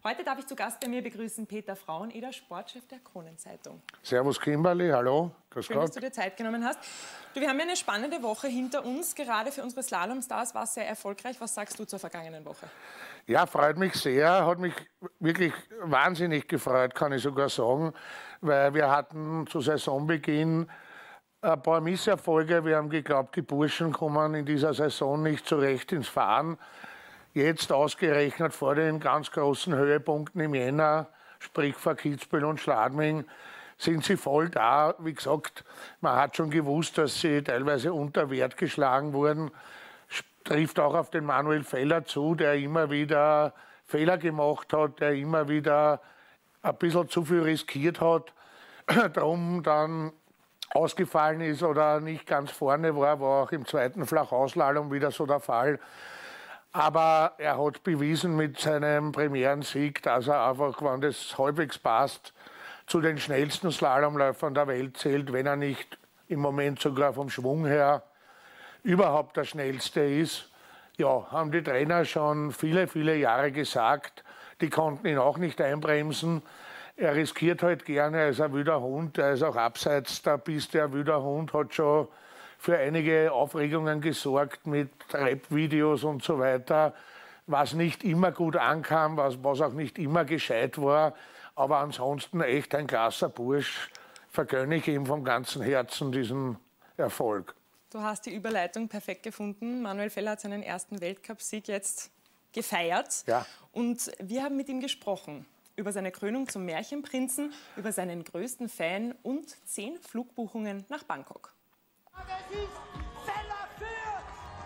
Heute darf ich zu Gast bei mir begrüßen Peter Fraueneder, Sportchef der Kronenzeitung. Servus Kimberly, hallo. Grüß Schön, Gott. dass du dir Zeit genommen hast. Du, wir haben ja eine spannende Woche hinter uns. Gerade für unsere Slalomstars war es sehr erfolgreich. Was sagst du zur vergangenen Woche? Ja, freut mich sehr. Hat mich wirklich wahnsinnig gefreut, kann ich sogar sagen. Weil wir hatten zu Saisonbeginn ein paar Misserfolge. Wir haben geglaubt, die Burschen kommen in dieser Saison nicht zurecht ins Fahren. Jetzt ausgerechnet vor den ganz großen Höhepunkten im Jänner, sprich vor Kitzbühel und Schladming, sind sie voll da. Wie gesagt, man hat schon gewusst, dass sie teilweise unter Wert geschlagen wurden. Trifft auch auf den Manuel Feller zu, der immer wieder Fehler gemacht hat, der immer wieder ein bisschen zu viel riskiert hat, darum dann ausgefallen ist oder nicht ganz vorne war auch im zweiten Flachausslalom wieder so der Fall. Aber er hat bewiesen mit seinem Premierensieg, dass er einfach, wenn das halbwegs passt, zu den schnellsten Slalomläufern der Welt zählt, wenn er nicht im Moment sogar vom Schwung her überhaupt der schnellste ist. Ja, haben die Trainer schon viele, viele Jahre gesagt. Die konnten ihn auch nicht einbremsen. Er riskiert halt gerne, er ist ein wilder Hund, er ist auch abseits der Piste ein wilder Hund, hat schon für einige Aufregungen gesorgt mit Rap-Videos und so weiter, was nicht immer gut ankam, was auch nicht immer gescheit war. Aber ansonsten echt ein krasser Bursch, vergönne ich ihm vom ganzen Herzen diesen Erfolg. Du hast die Überleitung perfekt gefunden. Manuel Feller hat seinen ersten Weltcupsieg jetzt gefeiert. Ja. Und wir haben mit ihm gesprochen über seine Krönung zum Märchenprinzen, über seinen größten Fan und 10 Flugbuchungen nach Bangkok. Es ist Feller führt!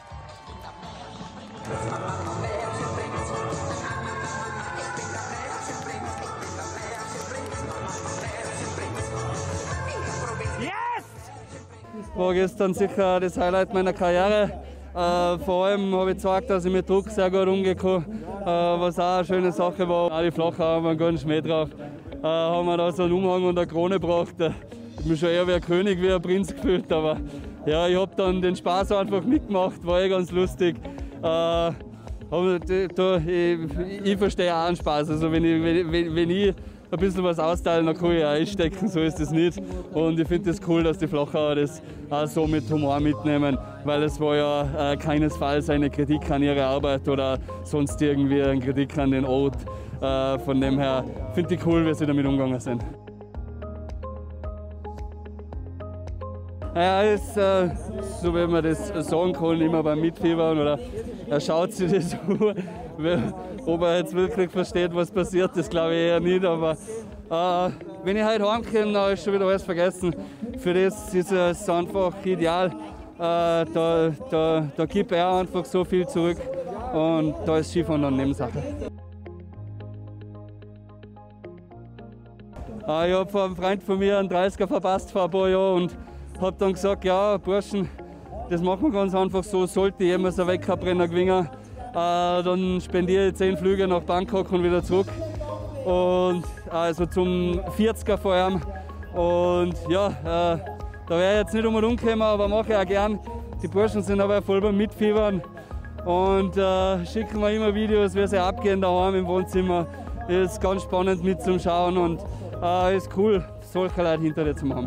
War gestern sicher das Highlight meiner Karriere. Vor allem habe ich gezeigt, dass ich mit Druck sehr gut umgehen kann, was auch eine schöne Sache war. Auch die Flache haben einen guten Schmäh drauf. Haben wir da so einen Umhang und eine Krone gebracht. Ich habe mich schon eher wie ein König, wie ein Prinz gefühlt. Aber ja, ich habe dann den Spaß einfach mitgemacht, war ganz lustig. Ich verstehe auch einen Spaß. Also wenn ich ein bisschen was austeilen, dann kann ich auch einstecken, so ist es nicht. Und ich finde es das cool, dass die Flachauer das auch so mit Humor mitnehmen, weil es war ja keinesfalls eine Kritik an ihre Arbeit oder sonst irgendwie eine Kritik an den Ort. Von dem her finde ich cool, wie sie damit umgegangen sind. Ja, er ist, so wie man das sagen kann, immer beim Mitfiebern oder er schaut sich das an. Ob er jetzt wirklich versteht, was passiert, das glaube ich eher nicht. Aber wenn ich heute heimkomme, dann ist schon wieder alles vergessen. Für das ist es einfach ideal. Da gibt er einfach so viel zurück und da ist Skifahren dann Nebensache. Ich habe von einem Freund von mir einen 30er verpasst vor ein paar Jahren und habe dann gesagt, ja Burschen, das machen wir ganz einfach so, sollte jemals ein Weltcup-Renner gewinnen, dann spendiere ich 10 Flüge nach Bangkok und wieder zurück. Und also zum 40er vor allem. Und ja, da wäre ich jetzt nicht umgekommen, aber mache ich auch gern. Die Burschen sind aber voll beim Mitfiebern und schicken mir immer Videos, wie sie abgehen daheim im Wohnzimmer. Ist ganz spannend mitzuschauen und ist cool, solche Leute hinter dir zu haben.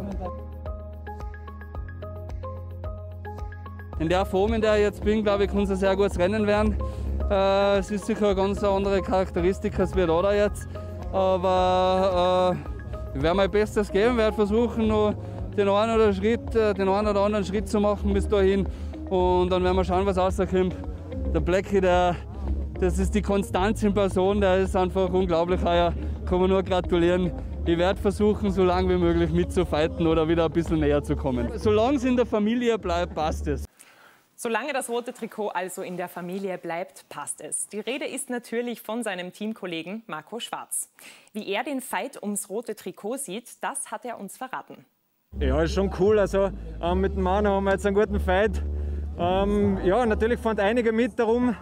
In der Form, in der ich jetzt bin, glaube ich, kann es ein sehr gutes Rennen werden. Es ist sicher eine ganz andere Charakteristik als wir da jetzt. Aber ich werde mein Bestes geben, werde versuchen, noch den einen oder anderen Schritt zu machen bis dahin. Und dann werden wir schauen, was rauskommt. Der Blackie, das ist die Konstanz in Person, der ist einfach unglaublich heuer. Kann man nur gratulieren. Ich werde versuchen, so lange wie möglich mitzufighten oder wieder ein bisschen näher zu kommen. Solange es in der Familie bleibt, passt es. Solange das rote Trikot also in der Familie bleibt, passt es. Die Rede ist natürlich von seinem Teamkollegen Marco Schwarz. Wie er den Fight ums rote Trikot sieht, das hat er uns verraten. Ja, ist schon cool. Also mit dem Manu haben wir jetzt einen guten Fight. Ja, natürlich fahren einige mit darum.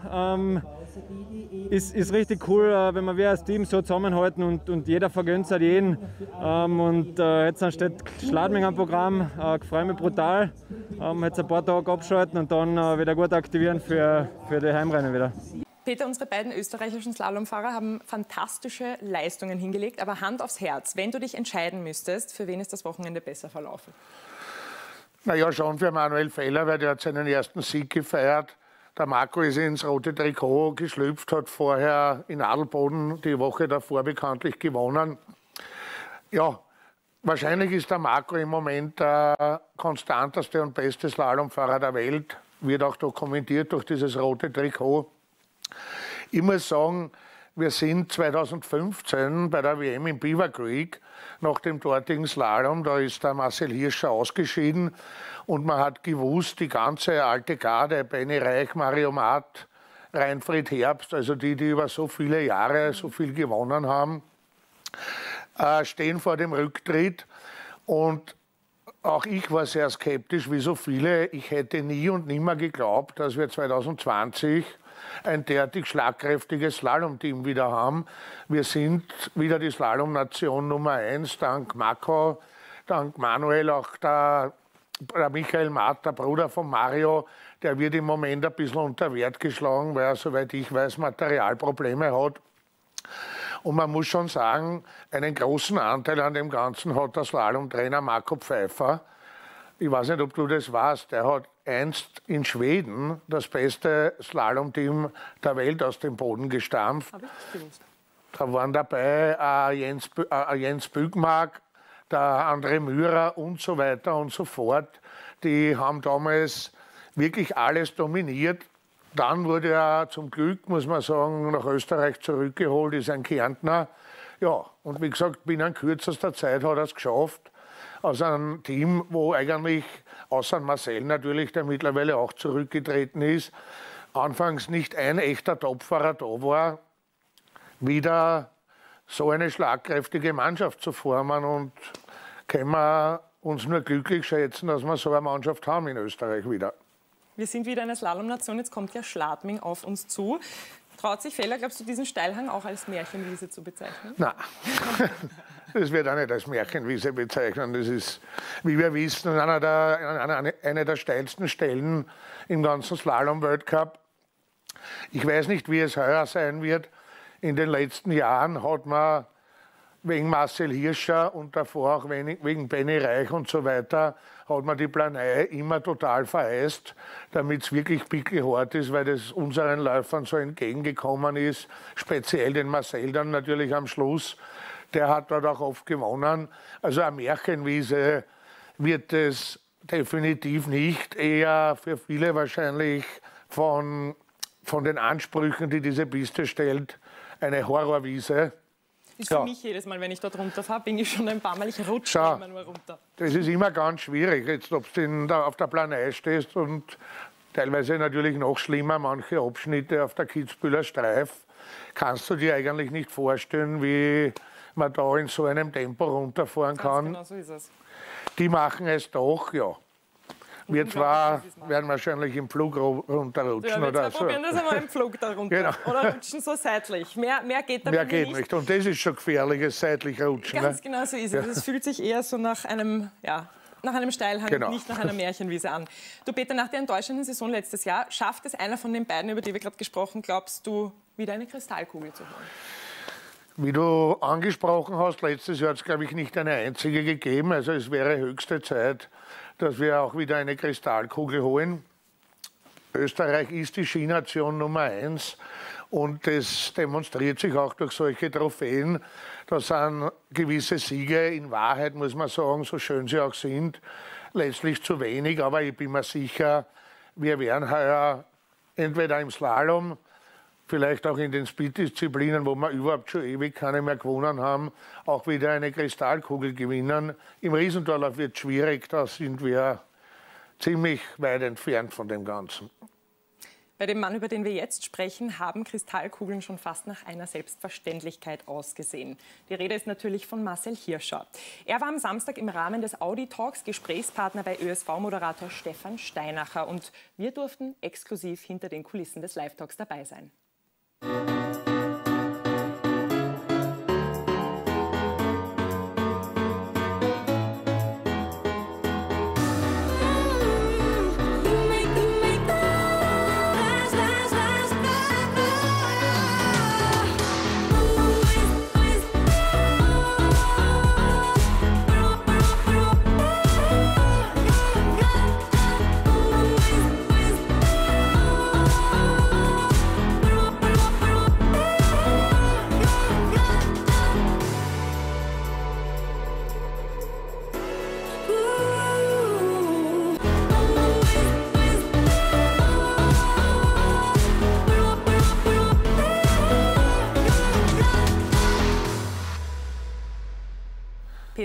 Ist richtig cool, wenn wir als Team so zusammenhalten und jeder vergönnt es jeden. Jetzt steht Schladming am Programm, ich freue mich brutal. Jetzt ein paar Tage abschalten und dann wieder gut aktivieren für die Heimrennen wieder. Peter, unsere beiden österreichischen Slalomfahrer haben fantastische Leistungen hingelegt, aber Hand aufs Herz, wenn du dich entscheiden müsstest, für wen ist das Wochenende besser verlaufen? Naja, schon für Manuel Feller, weil der hat seinen ersten Sieg gefeiert. Der Marco ist ins rote Trikot geschlüpft, hat vorher in Adelboden die Woche davor bekanntlich gewonnen. Ja, wahrscheinlich ist der Marco im Moment der konstanteste und beste Slalomfahrer der Welt. Wird auch dokumentiert durch dieses rote Trikot. Ich muss sagen, wir sind 2015 bei der WM in Beaver Creek nach dem dortigen Slalom, da ist der Marcel Hirscher ausgeschieden und man hat gewusst, die ganze alte Garde, Benny Reich, Mario Matt, Reinfried Herbst, also die über so viele Jahre so viel gewonnen haben, stehen vor dem Rücktritt. Und auch ich war sehr skeptisch, wie so viele. Ich hätte nie und nimmer geglaubt, dass wir 2020 ein derartig schlagkräftiges Slalom-Team wieder haben. Wir sind wieder die Slalom-Nation Nummer 1, dank Marco, dank Manuel, auch der Michael Matt, der Bruder von Mario, der wird im Moment ein bisschen unter Wert geschlagen, weil er, soweit ich weiß, Materialprobleme hat. Und man muss schon sagen, einen großen Anteil an dem Ganzen hat der Slalomtrainer Marco Pfeiffer. Ich weiß nicht, ob du das weißt, der hat einst in Schweden das beste Slalomteam der Welt aus dem Boden gestampft. Hab ich gewusst. Da waren dabei Jens Bügmark, der André Mürer und so weiter und so fort. Die haben damals wirklich alles dominiert. Dann wurde er zum Glück, muss man sagen, nach Österreich zurückgeholt, ist ein Kärntner. Ja, und wie gesagt, binnen kürzester Zeit hat er es geschafft, aus einem Team, wo eigentlich, außer Marcel natürlich, der mittlerweile auch zurückgetreten ist, anfangs nicht ein echter Topfahrer da war, wieder so eine schlagkräftige Mannschaft zu formen. Und können wir uns nur glücklich schätzen, dass wir so eine Mannschaft haben in Österreich wieder. Wir sind wieder eine Slalomnation, jetzt kommt ja Schladming auf uns zu. Traut sich Feller, glaubst du, diesen Steilhang auch als Märchenwiese zu bezeichnen? Nein, das wird auch nicht als Märchenwiese bezeichnen. Das ist, wie wir wissen, eine der steilsten Stellen im ganzen Slalom-Weltcup. Ich weiß nicht, wie es heuer sein wird. In den letzten Jahren hat man wegen Marcel Hirscher und davor auch wegen Benny Reich und so weiter, hat man die Planei immer total vereist, damit es wirklich pickelhart ist, weil das unseren Läufern so entgegengekommen ist, speziell den Marcel dann natürlich am Schluss. Der hat dort auch oft gewonnen. Also eine Märchenwiese wird es definitiv nicht, eher für viele wahrscheinlich von den Ansprüchen, die diese Piste stellt, eine Horrorwiese. Ist für mich jedes Mal, wenn ich dort runterfahre, bin ich schon ein paar Mal, ich rutsche immer nur runter. Das ist immer ganz schwierig, jetzt ob du auf der Planei stehst und teilweise natürlich noch schlimmer, manche Abschnitte auf der Kitzbüheler Streif, kannst du dir eigentlich nicht vorstellen, wie man da in so einem Tempo runterfahren kann. Genau so ist es. Die machen es doch, ja. Wir zwar werden wahrscheinlich im Flug runterrutschen ja, oder so. Probieren das einmal im Flug da runter. Genau. Oder rutschen so seitlich. Mehr geht da nicht. Und das ist schon gefährliches seitlich Rutschen. Ganz genau so ist es. Es fühlt sich eher so nach einem, nach einem Steilhang, nicht nach einer Märchenwiese an. Du Peter, nach der enttäuschenden Saison letztes Jahr, schafft es einer von den beiden, über die wir gerade gesprochen, glaubst du, wieder eine Kristallkugel zu holen? Wie du angesprochen hast, letztes Jahr hat es, glaube ich, nicht eine einzige gegeben. Also es wäre höchste Zeit, dass wir auch wieder eine Kristallkugel holen. Österreich ist die Skination Nummer 1 und das demonstriert sich auch durch solche Trophäen. Da sind gewisse Siege, in Wahrheit muss man sagen, so schön sie auch sind, letztlich zu wenig. Aber ich bin mir sicher, wir werden heuer entweder im Slalom, vielleicht auch in den Speed-Disziplinen, wo wir überhaupt schon ewig keine mehr gewonnen haben, auch wieder eine Kristallkugel gewinnen. Im Riesendorlauf wird es schwierig, da sind wir ziemlich weit entfernt von dem Ganzen. Bei dem Mann, über den wir jetzt sprechen, haben Kristallkugeln schon fast nach einer Selbstverständlichkeit ausgesehen. Die Rede ist natürlich von Marcel Hirscher. Er war am Samstag im Rahmen des Audi Talks Gesprächspartner bei ÖSV-Moderator Stefan Steinacher und wir durften exklusiv hinter den Kulissen des Live-Talks dabei sein.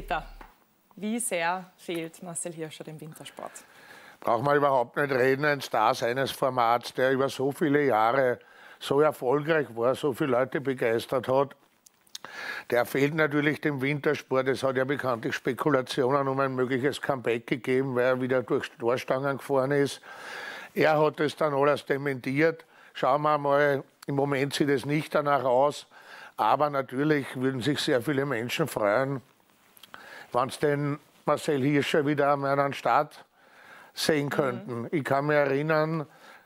Peter, wie sehr fehlt Marcel Hirscher dem Wintersport? Braucht man überhaupt nicht reden, ein Star seines Formats, der über so viele Jahre so erfolgreich war, so viele Leute begeistert hat. Der fehlt natürlich dem Wintersport. Es hat ja bekanntlich Spekulationen um ein mögliches Comeback gegeben, weil er wieder durch Torstangen gefahren ist. Er hat es dann alles dementiert. Schauen wir mal, im Moment sieht es nicht danach aus. Aber natürlich würden sich sehr viele Menschen freuen, wenn es den Marcel Hirscher wieder an einen Start sehen könnten. Ich kann mich erinnern,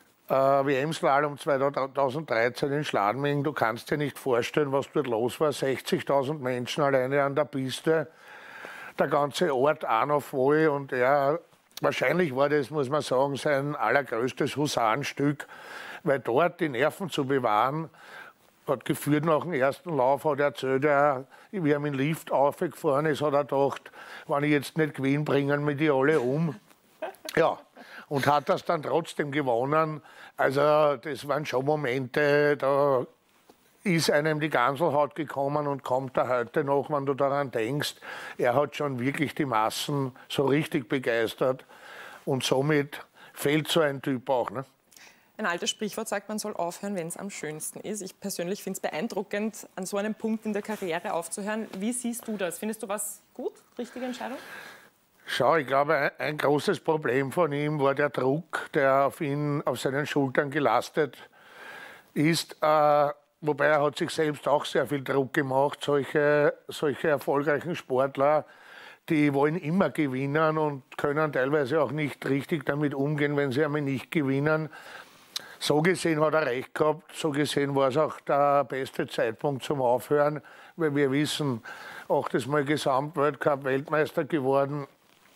WM-Slalom 2013 in Schladming, du kannst dir nicht vorstellen, was dort los war. 60.000 Menschen alleine an der Piste, der ganze Ort auch noch voll. Und ja, wahrscheinlich war das, muss man sagen, sein allergrößtes Husarenstück, weil dort die Nerven zu bewahren, hat geführt nach dem ersten Lauf, hat er erzählt, wie er mit dem Lift aufgefahren ist, hat er gedacht, wenn ich jetzt nicht gewinne, bringen wir die alle um. Ja, und hat das dann trotzdem gewonnen. Also das waren schon Momente, da ist einem die Ganselhaut gekommen und kommt da heute noch, wenn du daran denkst. Er hat schon wirklich die Massen so richtig begeistert und somit fehlt so ein Typ auch. Ne? Ein altes Sprichwort sagt, man soll aufhören, wenn es am schönsten ist. Ich persönlich finde es beeindruckend, an so einem Punkt in der Karriere aufzuhören. Wie siehst du das? Findest du was gut? Richtige Entscheidung? Schau, ich glaube, ein großes Problem von ihm war der Druck, der auf seinen Schultern gelastet ist. Wobei er hat sich selbst auch sehr viel Druck gemacht. Solche erfolgreichen Sportler, die wollen immer gewinnen und können teilweise auch nicht richtig damit umgehen, wenn sie einmal nicht gewinnen. So gesehen hat er recht gehabt. So gesehen war es auch der beste Zeitpunkt zum Aufhören, weil wir wissen, 8. Mal Gesamtweltcup-Weltmeister geworden.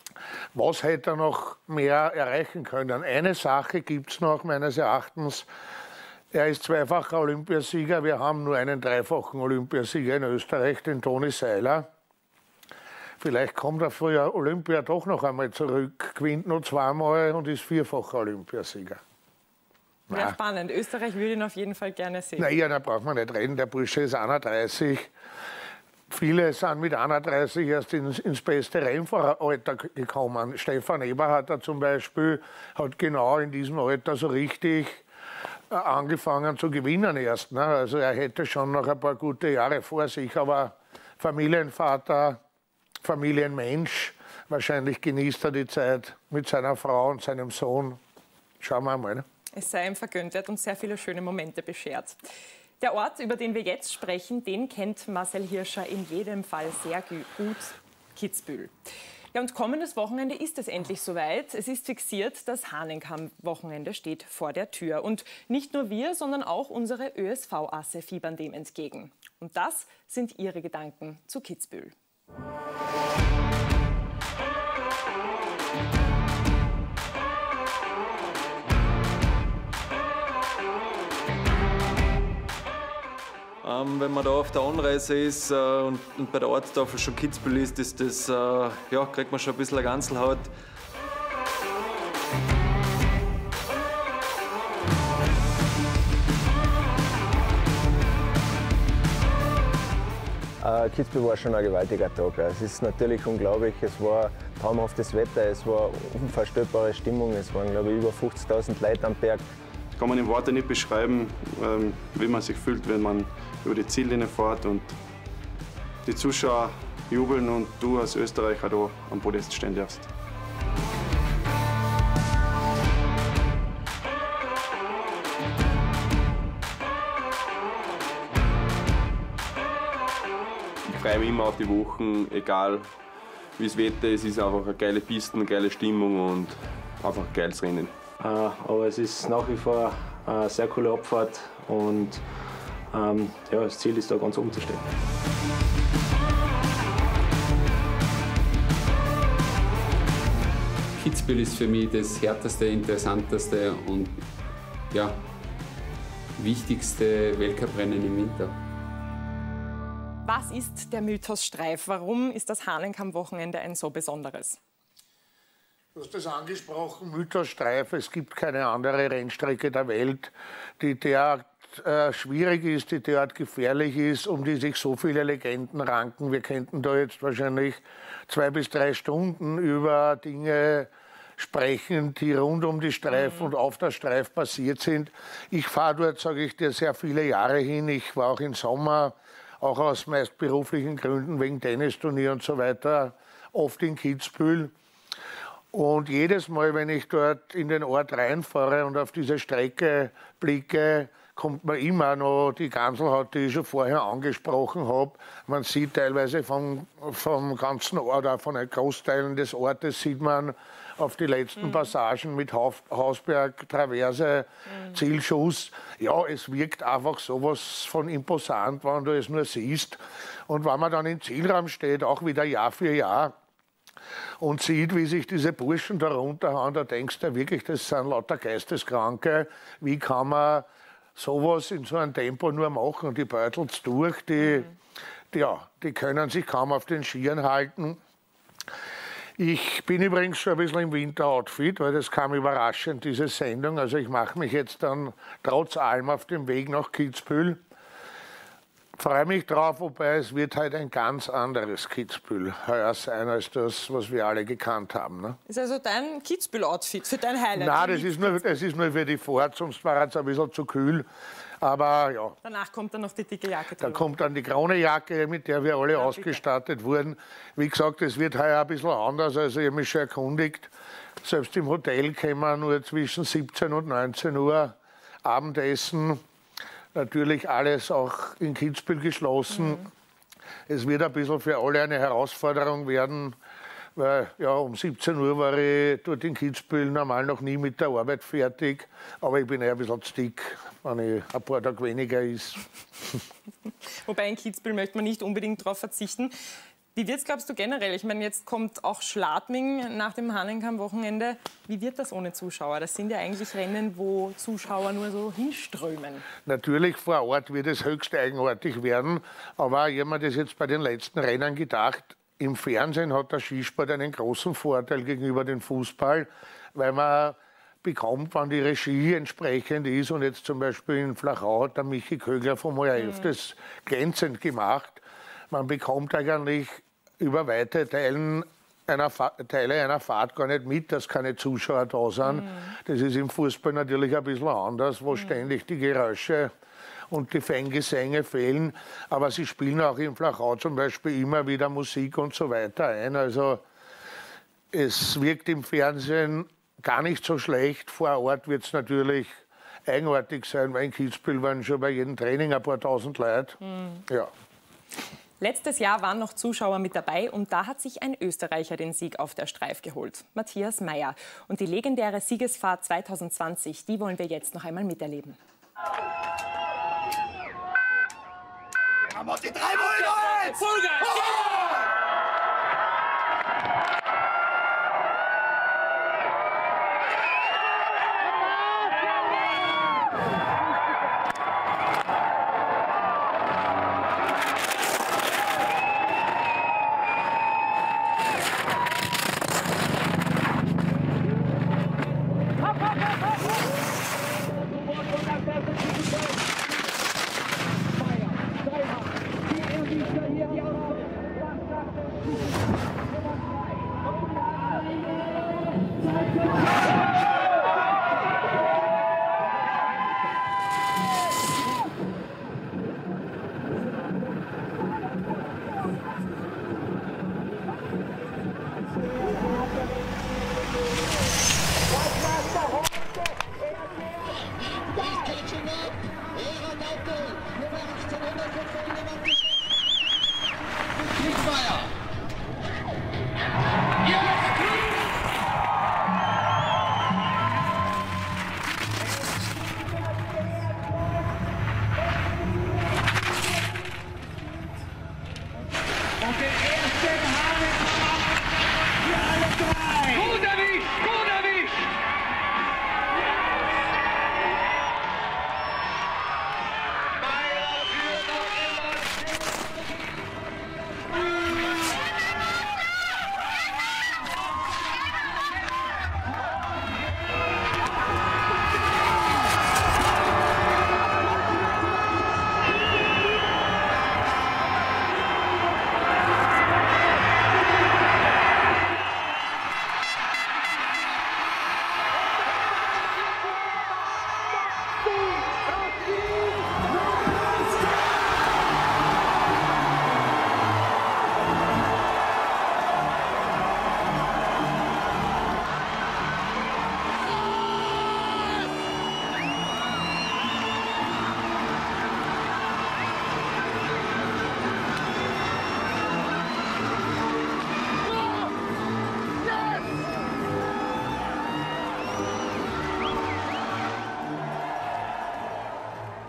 Was hätte er noch mehr erreichen können? Eine Sache gibt es noch, meines Erachtens. Er ist zweifacher Olympiasieger. Wir haben nur einen dreifachen Olympiasieger in Österreich, den Toni Seiler. Vielleicht kommt er für Olympia doch noch einmal zurück, gewinnt noch zweimal und ist vierfacher Olympiasieger. Wäre spannend. Österreich würde ihn auf jeden Fall gerne sehen. Naja, da braucht man nicht reden. Der Bursche ist 31. Viele sind mit 31 erst ins beste Rennfahreralter gekommen. Stefan Eberhardt zum Beispiel hat genau in diesem Alter so richtig angefangen zu gewinnen erst. Ne? Also er hätte schon noch ein paar gute Jahre vor sich, aber Familienvater, Familienmensch, wahrscheinlich genießt er die Zeit mit seiner Frau und seinem Sohn. Schauen wir mal. Ne? Es sei ihm vergönnt, er hat uns sehr viele schöne Momente beschert. Der Ort, über den wir jetzt sprechen, den kennt Marcel Hirscher in jedem Fall sehr gut, Kitzbühel. Ja, und kommendes Wochenende ist es endlich soweit. Es ist fixiert, das Hahnenkamm-Wochenende steht vor der Tür. Und nicht nur wir, sondern auch unsere ÖSV-Asse fiebern dem entgegen. Und das sind ihre Gedanken zu Kitzbühel. Wenn man da auf der Anreise ist und bei der Ortstafel schon Kitzbühel ist, ja, kriegt man schon ein bisschen eine Ganselhaut. Kitzbühel war schon ein gewaltiger Tag. Es ist natürlich unglaublich, es war traumhaftes Wetter, es war unvorstellbare Stimmung, es waren, glaube ich, über 50.000 Leute am Berg. Kann man in Worten nicht beschreiben, wie man sich fühlt, wenn man über die Ziellinie fährt und die Zuschauer jubeln und du als Österreicher da am Podest stehen darfst. Ich freue mich immer auf die Wochen, egal wie das Wetter ist. Es ist einfach eine geile Piste, eine geile Stimmung und einfach ein geiles Rennen. Aber es ist nach wie vor eine sehr coole Abfahrt und ja, das Ziel ist da ganz oben zu stehen. Kitzbühel ist für mich das härteste, interessanteste und ja, wichtigste Weltcuprennen im Winter. Was ist der Mythos Streif? Warum ist das Hahnenkamm-Wochenende ein so besonderes? Du hast das angesprochen, Mythos Streif. Es gibt keine andere Rennstrecke der Welt, die derart derart schwierig ist, die derart gefährlich ist, um die sich so viele Legenden ranken. Wir könnten da jetzt wahrscheinlich 2 bis 3 Stunden über Dinge sprechen, die rund um die Streif und auf der Streif passiert sind. Ich fahre dort, sage ich dir, sehr viele Jahre hin. Ich war auch im Sommer, auch aus meist beruflichen Gründen, wegen Tennisturnier und so weiter, oft in Kitzbühel. Und jedes Mal, wenn ich dort in den Ort reinfahre und auf diese Strecke blicke, kommt mir immer noch die Ganselhaut, die ich schon vorher angesprochen habe. Man sieht teilweise vom ganzen Ort, auch von den Großteilen des Ortes, sieht man auf die letzten Passagen mit Hausberg, Traverse, Zielschuss. Ja, es wirkt einfach sowas von imposant, wenn du es nur siehst. Und wenn man dann im Zielraum steht, auch wieder Jahr für Jahr, und sieht, wie sich diese Burschen da runterhauen, da denkst du wirklich, das sind lauter Geisteskranke. Wie kann man sowas in so einem Tempo nur machen? Und die beutelt's durch, die können sich kaum auf den Skiern halten. Ich bin übrigens schon ein bisschen im Winteroutfit, weil das kam überraschend, diese Sendung. Also ich mache mich jetzt dann trotz allem auf den Weg nach Kitzbühel. Freue mich drauf, wobei es wird halt ein ganz anderes Kitzbühel heuer sein, als das, was wir alle gekannt haben. Ne? Ist also dein Kitzbühel-Outfit für dein Highlight? Nein, das ist nur für die Fahrt, sonst war es ein bisschen zu kühl. Aber ja. Danach kommt dann noch die dicke Jacke drüber. Da kommt dann die Kronejacke, mit der wir alle ausgestattet wurden. Wie gesagt, es wird heuer ein bisschen anders, also ich habe mich schon erkundigt. Selbst im Hotel können wir nur zwischen 17 und 19 Uhr Abendessen. Natürlich alles auch in Kitzbühel geschlossen. Es wird ein bisschen für alle eine Herausforderung werden, weil ja, um 17 Uhr war ich dort in Kitzbühel normal noch nie mit der Arbeit fertig. Aber ich bin eher ein bisschen zu dick, wenn ich ein paar Tage weniger ist. Wobei in Kitzbühel möchte man nicht unbedingt darauf verzichten. Wie wird es, glaubst du, generell? Ich meine, jetzt kommt auch Schladming nach dem Hahnenkamm-Wochenende. Wie wird das ohne Zuschauer? Das sind ja eigentlich Rennen, wo Zuschauer nur so hinströmen. Natürlich, vor Ort wird es höchst eigenartig werden. Aber ich habe mir das jetzt bei den letzten Rennen gedacht. Im Fernsehen hat der Skisport einen großen Vorteil gegenüber dem Fußball, weil man bekommt, wenn die Regie entsprechend ist. Und jetzt zum Beispiel in Flachau hat der Michi Kögler vom ORF das glänzend gemacht. Man bekommt eigentlich über weite Teile einer Fahrt gar nicht mit, dass keine Zuschauer da sind. Das ist im Fußball natürlich ein bisschen anders, wo ständig die Geräusche und die Fangesänge fehlen. Aber sie spielen auch in Flachau zum Beispiel immer wieder Musik und so weiter ein. Also es wirkt im Fernsehen gar nicht so schlecht. Vor Ort wird es natürlich eigenartig sein, weil in Kitzbühel waren schon bei jedem Training ein paar tausend Leute. Ja. Letztes Jahr waren noch Zuschauer mit dabei und da hat sich ein Österreicher den Sieg auf der Streif geholt, Matthias Mayr. Und die legendäre Siegesfahrt 2020, die wollen wir jetzt noch einmal miterleben. Die 3 Vollgas!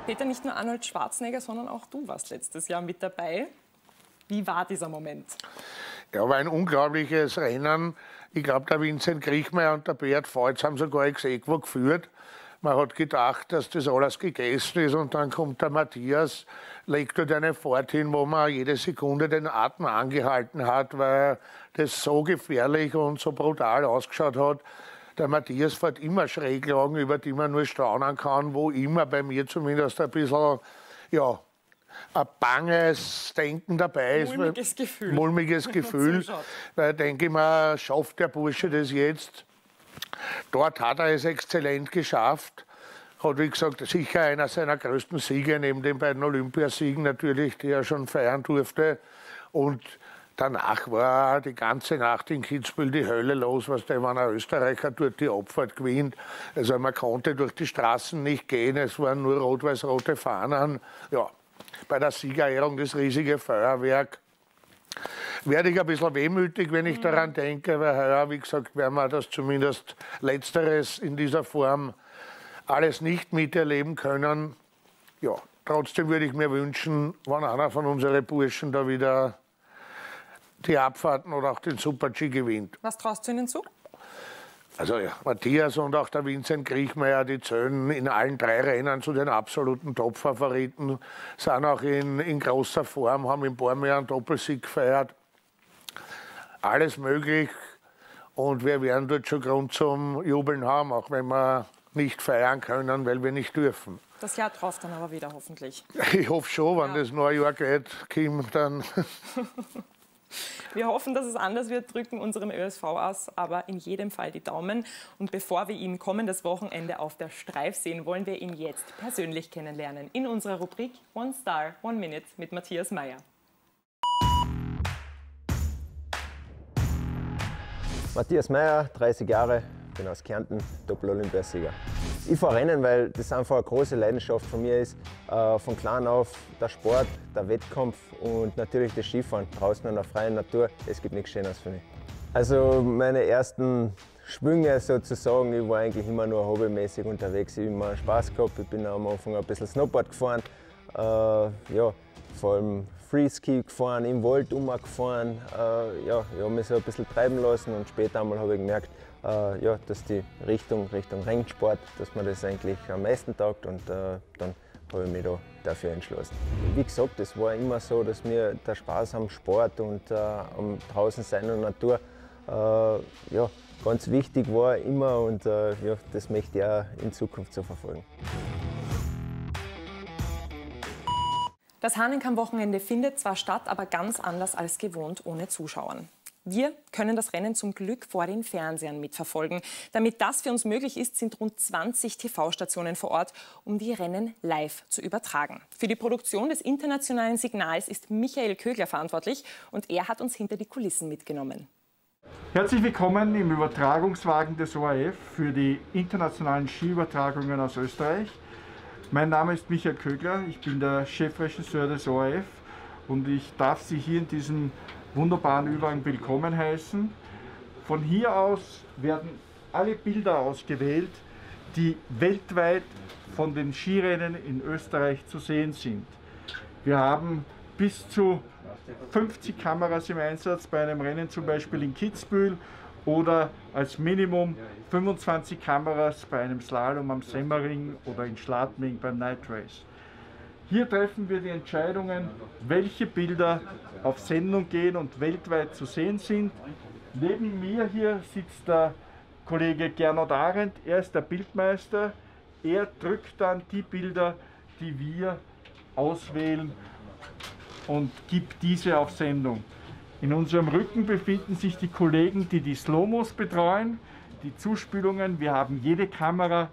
Peter, nicht nur Arnold Schwarzenegger, sondern auch du warst letztes Jahr mit dabei. Wie war dieser Moment? Ja, war ein unglaubliches Rennen. Ich glaube, der Vincent Kriechmeier und der Beat Feutz haben sogar ex aequo geführt. Man hat gedacht, dass das alles gegessen ist und dann kommt der Matthias, legt dort eine Fahrt hin, wo man jede Sekunde den Atem angehalten hat, weil das so gefährlich und so brutal ausgeschaut hat. Der Matthias fährt immer Schräglagen, über die man nur staunen kann, wo immer bei mir zumindest ein bisschen, ja, ein banges Denken dabei ist. Mulmiges Gefühl. Mulmiges Gefühl. Weil denke ich mir, schafft der Bursche das jetzt? Dort hat er es exzellent geschafft. Hat, wie gesagt, sicher einer seiner größten Siege, neben den beiden Olympiasiegen natürlich, die er schon feiern durfte. Und danach war die ganze Nacht in Kitzbühel die Hölle los, was der, wenn ein Österreicher dort die Abfahrt gewinnt. Also man konnte durch die Straßen nicht gehen, es waren nur rot-weiß-rote Fahnen. Ja, bei der Siegerehrung das riesige Feuerwerk. Werde ich ein bisschen wehmütig, wenn ich daran denke, weil heuer, wie gesagt, werden wir das zumindest Letzteres in dieser Form alles nicht miterleben können. Ja, trotzdem würde ich mir wünschen, wenn einer von unseren Burschen da wieder die Abfahrten oder auch den Super-G gewinnt. Was traust du ihnen zu? Also ja, Matthias und auch der Vincent Kriechmeier, die zählen in allen 3 Rennen zu den absoluten Top-Favoriten, sind auch in großer Form, haben in Bormio einen Doppelsieg gefeiert. Alles möglich und wir werden dort schon Grund zum Jubeln haben, auch wenn wir nicht feiern können, weil wir nicht dürfen. Das Jahr drauf dann aber wieder hoffentlich. Ich hoffe schon, wenn das neue Jahr geht, Kim, dann... Wir hoffen, dass es anders wird, drücken unserem ÖSV aus, aber in jedem Fall die Daumen. Und bevor wir ihn kommendes Wochenende auf der Streif sehen, wollen wir ihn jetzt persönlich kennenlernen. In unserer Rubrik One Star, One Minute mit Matthias Mayr. Matthias Mayr, 30 Jahre, bin aus Kärnten, Doppel-Olympiasieger. Ich fahre Rennen, weil das einfach eine große Leidenschaft von mir ist. Von klein auf der Sport, der Wettkampf und natürlich das Skifahren draußen in der freien Natur. Es gibt nichts Schöneres für mich. Also meine ersten Schwünge sozusagen, ich war eigentlich immer nur hobbymäßig unterwegs. Ich habe immer Spaß gehabt. Ich bin am Anfang ein bisschen Snowboard gefahren. Ja, vor allem Freeski gefahren, im Wald gefahren. Ja, ich habe mich so ein bisschen treiben lassen und später einmal habe ich gemerkt, ja, dass die Richtung Rennsport, dass mir das eigentlich am meisten taugt und dann habe ich mich da dafür entschlossen. Wie gesagt, es war immer so, dass mir der Spaß am Sport und am draußen sein und Natur ja, ganz wichtig war immer und ja, das möchte ich auch in Zukunft so verfolgen. Das Hahnenkamm-Wochenende findet zwar statt, aber ganz anders als gewohnt ohne Zuschauern. Wir können das Rennen zum Glück vor den Fernsehern mitverfolgen. Damit das für uns möglich ist, sind rund 20 TV-Stationen vor Ort, um die Rennen live zu übertragen. Für die Produktion des internationalen Signals ist Michael Kögler verantwortlich und er hat uns hinter die Kulissen mitgenommen. Herzlich willkommen im Übertragungswagen des ORF für die internationalen Skiübertragungen aus Österreich. Mein Name ist Michael Kögler, ich bin der Chefregisseur des ORF und ich darf Sie hier in diesem wunderbaren Übergang willkommen heißen. Von hier aus werden alle Bilder ausgewählt, die weltweit von den Skirennen in Österreich zu sehen sind. Wir haben bis zu 50 Kameras im Einsatz bei einem Rennen zum Beispiel in Kitzbühel oder als Minimum 25 Kameras bei einem Slalom am Semmering oder in Schladming beim Night Race. Hier treffen wir die Entscheidungen, welche Bilder auf Sendung gehen und weltweit zu sehen sind. Neben mir hier sitzt der Kollege Gernot Arendt, er ist der Bildmeister. Er drückt dann die Bilder, die wir auswählen und gibt diese auf Sendung. In unserem Rücken befinden sich die Kollegen, die die Slow-Mos betreuen, die Zuspielungen. Wir haben jede Kamera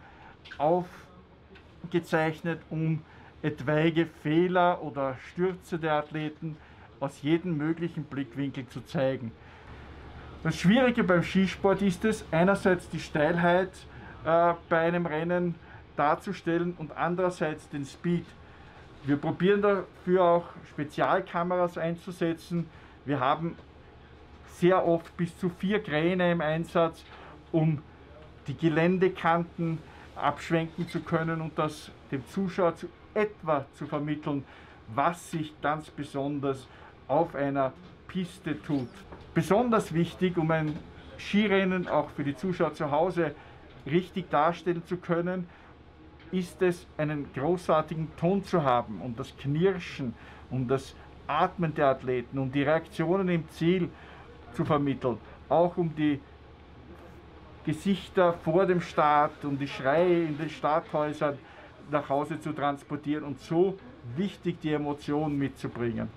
aufgezeichnet, um etwaige Fehler oder Stürze der Athleten aus jedem möglichen Blickwinkel zu zeigen. Das Schwierige beim Skisport ist es, einerseits die Steilheit bei einem Rennen darzustellen und andererseits den Speed. Wir probieren dafür auch Spezialkameras einzusetzen. Wir haben sehr oft bis zu 4 Kräne im Einsatz, um die Geländekanten abschwenken zu können und das dem Zuschauer etwa zu vermitteln, was sich ganz besonders auf einer Piste tut. Besonders wichtig, um ein Skirennen auch für die Zuschauer zu Hause richtig darstellen zu können, ist es, einen großartigen Ton zu haben und das Knirschen und das Atmen der Athleten und die Reaktionen im Ziel zu vermitteln, auch um die Gesichter vor dem Start und die Schreie in den Starthäusern nach Hause zu transportieren und so wichtig die Emotionen mitzubringen.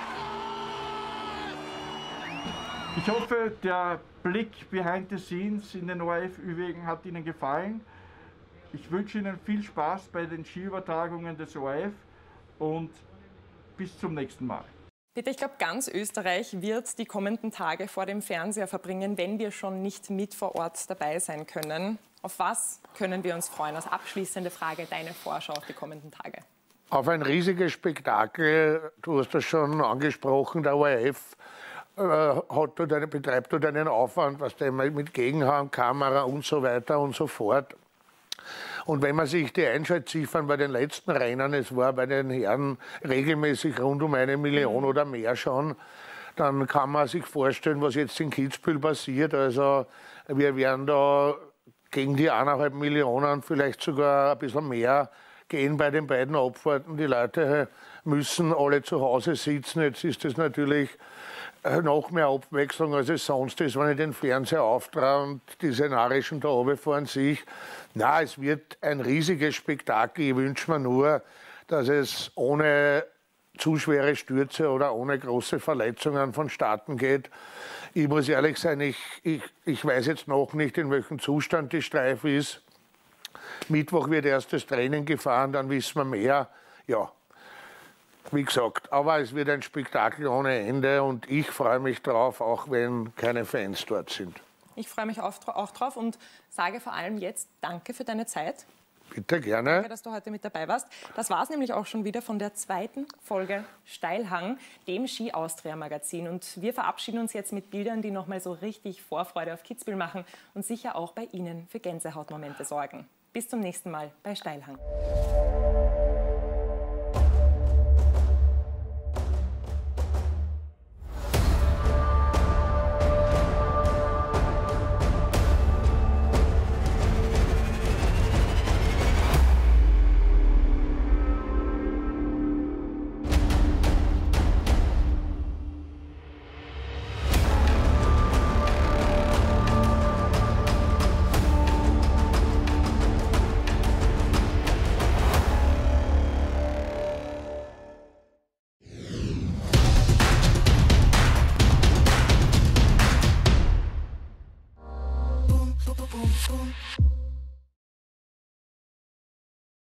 Ich hoffe, der Blick behind the scenes in den ORF-Ü-Wegen hat Ihnen gefallen. Ich wünsche Ihnen viel Spaß bei den Skiübertragungen des ORF und bis zum nächsten Mal. Peter, ich glaube, ganz Österreich wird die kommenden Tage vor dem Fernseher verbringen, wenn wir schon nicht mit vor Ort dabei sein können. Auf was können wir uns freuen? Als abschließende Frage deine Vorschau auf die kommenden Tage. Auf ein riesiges Spektakel, du hast das schon angesprochen, der ORF betreibt dort einen Aufwand, was der mit Gegenhang, Kamera und so weiter und so fort. Und wenn man sich die Einschaltziffern bei den letzten Rennen, es war bei den Herren regelmäßig rund um 1 Million oder mehr schon, dann kann man sich vorstellen, was jetzt in Kitzbühel passiert. Also wir werden da gegen die 1,5 Millionen, vielleicht sogar ein bisschen mehr gehen bei den beiden Abfahrten. Die Leute müssen alle zu Hause sitzen. Jetzt ist es natürlich noch mehr Abwechslung, als es sonst ist, wenn ich den Fernseher auftrage und die Szenarischen da runterfahren sich. Na, es wird ein riesiges Spektakel. Ich wünsche mir nur, dass es ohne zu schwere Stürze oder ohne große Verletzungen vonstatten geht. Ich muss ehrlich sein, ich weiß jetzt noch nicht, in welchem Zustand die Streife ist. Mittwoch wird erst das Training gefahren, dann wissen wir mehr. Ja, wie gesagt, aber es wird ein Spektakel ohne Ende und ich freue mich drauf, auch wenn keine Fans dort sind. Ich freue mich auch drauf und sage vor allem jetzt danke für deine Zeit. Bitte, gerne. Danke, dass du heute mit dabei warst. Das war es nämlich auch schon wieder von der zweiten Folge Steilhang, dem Ski Austria Magazin. Und wir verabschieden uns jetzt mit Bildern, die nochmal so richtig Vorfreude auf Kitzbühel machen und sicher auch bei Ihnen für Gänsehautmomente sorgen. Bis zum nächsten Mal bei Steilhang.